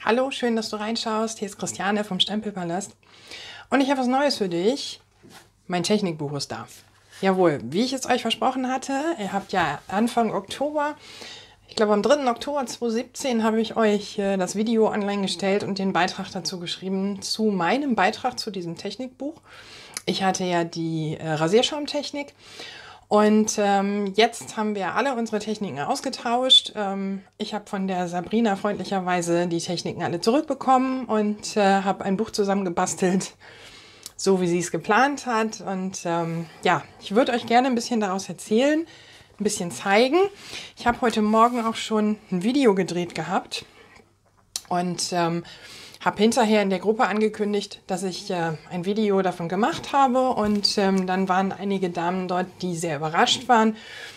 Hallo, schön, dass du reinschaust. Hier ist Christiane vom Stempelpalast. Und ich habe was Neues für dich. Mein Technikbuch ist da. Jawohl, wie ich es euch versprochen hatte, ihr habt ja Anfang Oktober, ich glaube am 3. Oktober 2017, habe ich euch das Video online gestellt und den Beitrag dazu geschrieben, zu meinem Beitrag zu diesem Technikbuch. Ich hatte ja die Rasierschaumtechnik. Und jetzt haben wir alle unsere Techniken ausgetauscht. Ich habe von der Sabrina freundlicherweise die Techniken alle zurückbekommen und habe ein Buch zusammengebastelt, so wie sie es geplant hat. Und ja, ich würde euch gerne ein bisschen daraus erzählen, ein bisschen zeigen. Ich habe heute Morgen auch schon ein Video gedreht gehabt und habe hinterher in der Gruppe angekündigt, dass ich ein Video davon gemacht habe und dann waren einige Damen dort, die sehr überrascht waren,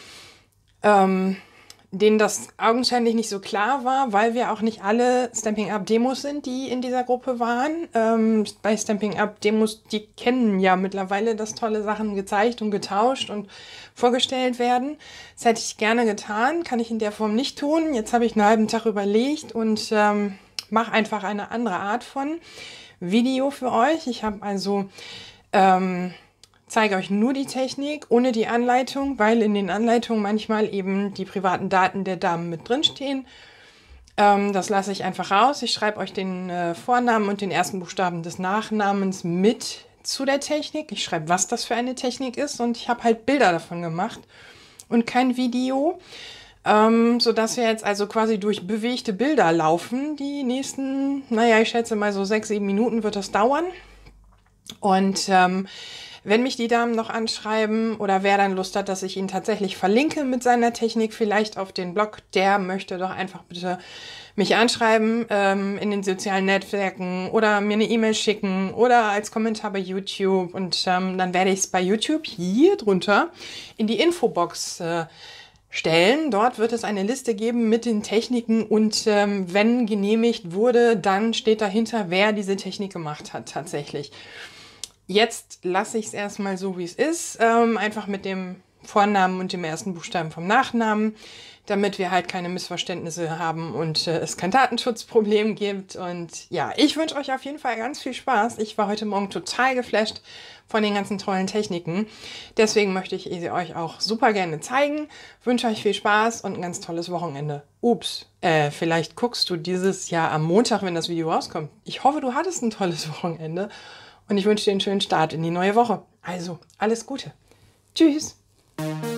denen das augenscheinlich nicht so klar war, weil wir auch nicht alle Stampin' Up Demos sind, die in dieser Gruppe waren. Bei Stampin' Up Demos, die kennen ja mittlerweile, dass tolle Sachen gezeigt und getauscht und vorgestellt werden. Das hätte ich gerne getan, kann ich in der Form nicht tun. Jetzt habe ich einen halben Tag überlegt und mache einfach eine andere Art von Video für euch. Ich habe also zeige euch nur die Technik ohne die Anleitung, weil in den Anleitungen manchmal eben die privaten Daten der Damen mit drin stehen. Das lasse ich einfach raus. Ich schreibe euch den Vornamen und den ersten Buchstaben des Nachnamens mit zu der Technik. Ich schreibe, was das für eine Technik ist und ich habe halt Bilder davon gemacht und kein Video. Sodass wir jetzt also quasi durch bewegte Bilder laufen. Die nächsten, naja, ich schätze mal so 6, 7 Minuten wird das dauern. Und wenn mich die Damen noch anschreiben oder wer dann Lust hat, dass ich ihn tatsächlich verlinke mit seiner Technik, vielleicht auf den Blog, der möchte doch einfach bitte mich anschreiben in den sozialen Netzwerken oder mir eine E-Mail schicken oder als Kommentar bei YouTube. Und dann werde ich es bei YouTube hier drunter in die Infobox stellen. Dort wird es eine Liste geben mit den Techniken und wenn genehmigt wurde, dann steht dahinter, wer diese Technik gemacht hat tatsächlich. Jetzt lasse ich es erstmal so, wie es ist, einfach mit dem Vornamen und dem ersten Buchstaben vom Nachnamen, damit wir halt keine Missverständnisse haben und es kein Datenschutzproblem gibt. Und ja, ich wünsche euch auf jeden Fall ganz viel Spaß. Ich war heute Morgen total geflasht von den ganzen tollen Techniken. Deswegen möchte ich sie euch auch super gerne zeigen. Wünsche euch viel Spaß und ein ganz tolles Wochenende. Ups, vielleicht guckst du dieses Jahr am Montag, wenn das Video rauskommt. Ich hoffe, du hattest ein tolles Wochenende und ich wünsche dir einen schönen Start in die neue Woche. Also, alles Gute. Tschüss.